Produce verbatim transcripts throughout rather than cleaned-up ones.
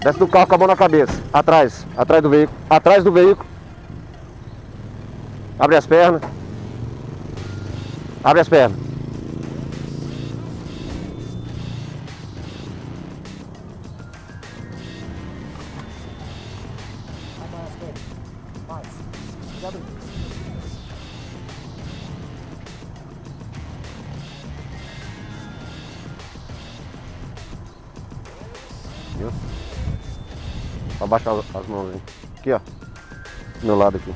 Desce do carro com a mão na cabeça. Atrás. Atrás do veículo. Atrás do veículo. Abre as pernas. Abre as pernas. Abre as pernas. Mais. Já abriu. Viu? Abaixa as mãos aí. Aqui, ó. Do meu lado aqui.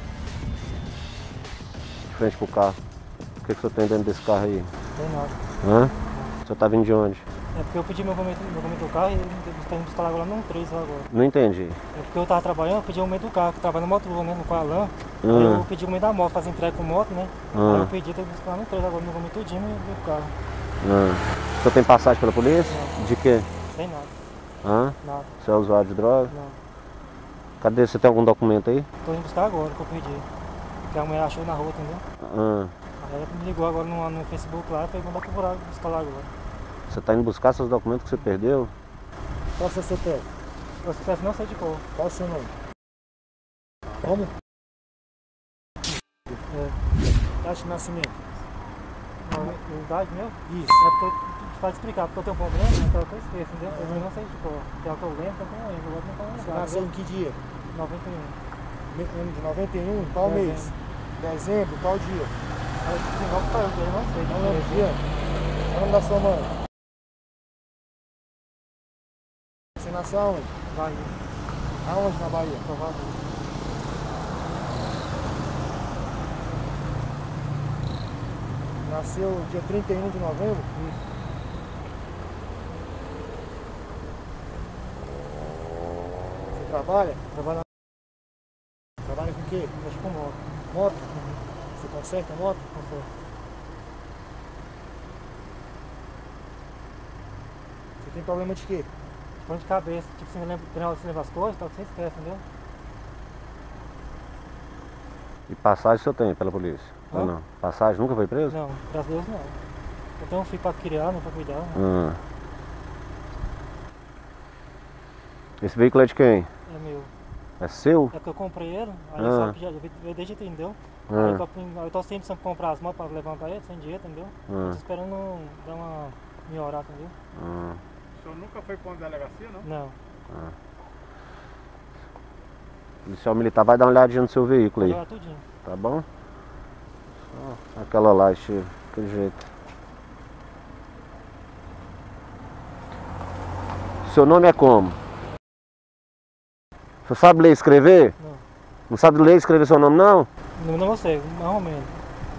De frente pro carro. O que, que você tem dentro desse carro aí? Não tem nada. Hã? Você tá vindo de onde? É porque eu pedi meu documento, meu documento do carro e ele está indo buscar agora no três agora. Não entendi. É porque eu tava trabalhando, eu pedi o documento do carro, que eu trabalho no Motrua, né? No Coalan. Hum. Aí eu pedi o documento da moto, fazer entrega com moto, né? Hum. Aí eu pedi, tem que buscar no três agora, meu documento tudinho do carro. Hã? Você tem passagem pela polícia? Não. De quê? Tem nada. Hã? Nada. Você é usuário de droga? Não. Cadê? Você tem algum documento aí? Tô indo buscar agora, que eu pedi. Que a mulher achou na rua, entendeu? Hã? Aí ela me ligou agora no, no Facebook lá e foi mandar procurar buscar lá agora. Você tá indo buscar seus documentos que você perdeu? Qual é o seu C P F? O C P F não sei de qual. Qual é o seu nome? Como? É. Data de nascimento. Não, idade meu? Isso. É porque eu pode explicar, porque eu tenho um problema, então eu esqueço, entendeu? Eu não sei de qual. Tem o que eu lembro, então eu lembro. Agora não tô lembrando. Você nasceu em que dia? noventa e um. Ano de noventa e um? Qual Dezembro. Mês? Dezembro? Qual dia? Aí, não, eu não sei. Não lembro o dia? Qual é o nome da sua mãe? Você nasceu aonde? Bahia. Aonde na Bahia? Salvador. Nasceu dia trinta e um de novembro? Isso. Você trabalha? Trabalha. Trabalha com o quê? Mexe com moto. Moto? Uhum. Você conserta a moto? Conserta. Você tem problema de quê? Dor de cabeça. Tipo, você lembra, você lembra as coisas, tal, você esquece, entendeu? E passagem você tem pela polícia? Hã? Ou não? Passagem? Nunca foi preso? Não, graças a Deus não. Eu tenho um filho pra criar, né, pra cuidar. Né? Hum. Esse veículo é de quem? É meu. É seu? É que eu comprei ele, aí Ah. só que já veio desde que entendeu? Ah. Aí eu tô, eu tô sempre sempre comprar as motos pra levantar ele, sem dinheiro, entendeu? Ah. Tô esperando dar uma melhorar, entendeu? Ah. O senhor nunca foi para uma delegacia, não? Não. Ah. O policial militar vai dar uma olhadinha no seu veículo aí. Vou olhar tudinho. Tá bom? Só aquela lá, Chico, daquele jeito. Seu nome é como? Você sabe ler e escrever? Não. Não sabe ler e escrever seu nome, não? Não, não sei, mais ou menos.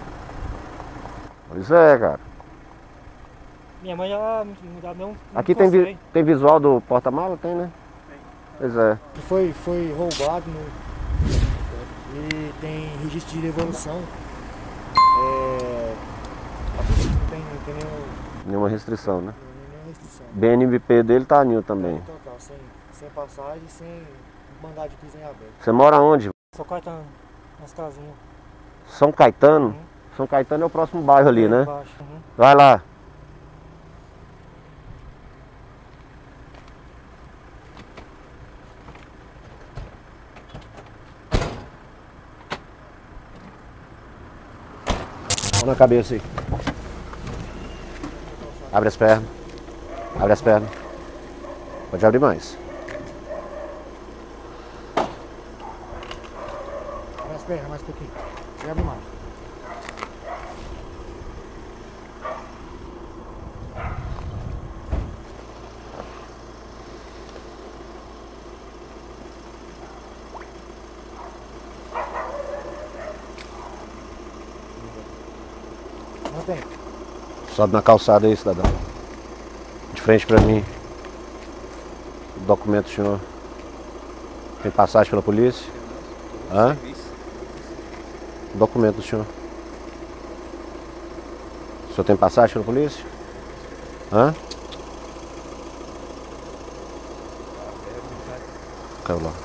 Pois é, cara. Minha mãe já me já deu um. Aqui tem, vi tem visual do porta-mala? Tem, né? Tem. Pois é. Foi, foi roubado no... e tem registro de devolução. É... A polícia não tem, não tem nenhum, Nenhuma restrição, né? nenhuma restrição. B N M P dele tá anil também. Total, sem, sem passagem, sem mandado de prisão em aberto. Você mora onde? Só Caetano, nas casinhas. São Caetano? Uhum. São Caetano é o próximo bairro ali, É, né? embaixo. Uhum. Vai lá. Mão na cabeça aí. Abre as pernas. Abre as pernas. Pode abrir mais. Abre as pernas, mais um pouquinho. E abre mais. Não tem. Sobe na calçada aí, cidadão. De frente pra mim. O documento do senhor. Tem passagem pela polícia? Hã? O documento do senhor. O senhor tem passagem pela polícia? Hã? Caiu lá.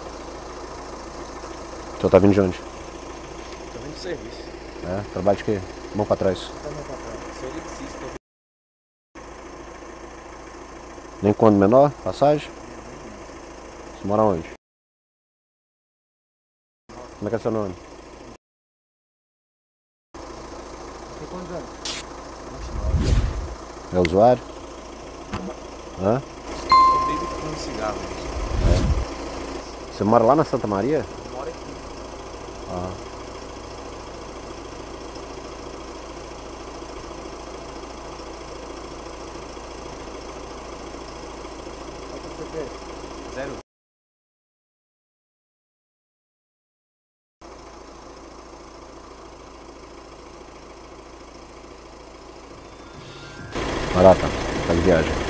O senhor tá vindo de onde? Tô vindo de serviço. É? Trabalho de quê? Mão pra trás. Sou eletricista. Nem quando menor? Passagem? Mora onde? Como é que é seu nome? Tem quantos anos? É usuário? Hã? Só bebe e fuma cigarro. Você mora lá na Santa Maria? Mora aqui. Ah. Qual que é o C P? Zero. Vai lá, tá. Tá de viagem.